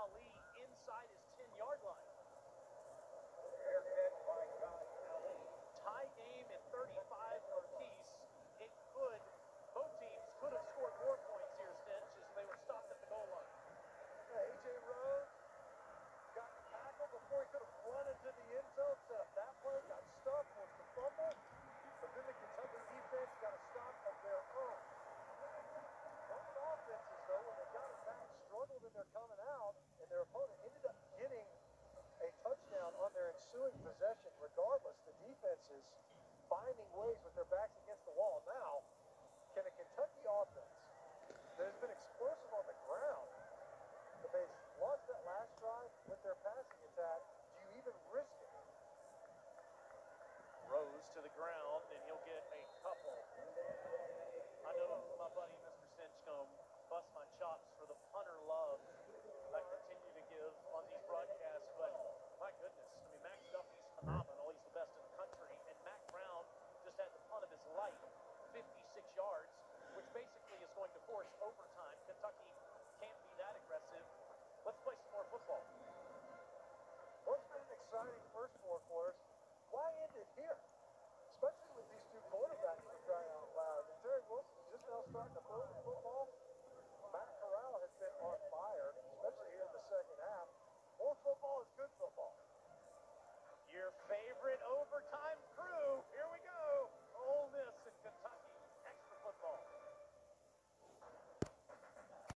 Ali inside his 10-yard line. Tie game at 35 apiece. Both teams could have scored more points here, Stitch, as they were stopped at the goal line. A.J. Rose got tackled before he could have run into the end zone. Set up that play, got stuck, forced the fumble. But then the Kentucky defense got a stop of their own. Both offenses, though, when they got it back, struggled in their coming out, and their opponent ended up getting a touchdown on their ensuing possession. Regardless, the defense is finding ways with their backs against the wall. Now, can a Kentucky offense that has been explosive on the ground, but they lost that last drive with their passing attack, do you even risk it? Rose to the ground, and he'll get a couple. I know my buddy Mr. Stinchcomb bust my chops for the punter love I continue to give on these broadcasts, but my goodness, I mean, Max Duffy's phenomenal.